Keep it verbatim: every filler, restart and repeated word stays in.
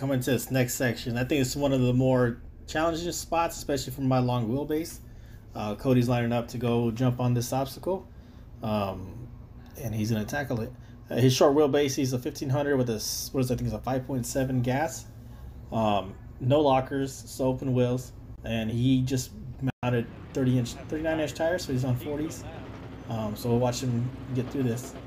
coming to this next section. I think it's one of the more challenging spots, especially for my long wheelbase. Uh, Cody's lining up to go jump on this obstacle, um, and he's going to tackle it. Uh, his short wheelbase, he's a fifteen hundred with a, what is it, I think it's a five point seven gas. Um, no lockers, so open wheels, and he just mounted thirty inch, thirty-nine inch tires, so he's on forties. Um, so we'll watch him get through this.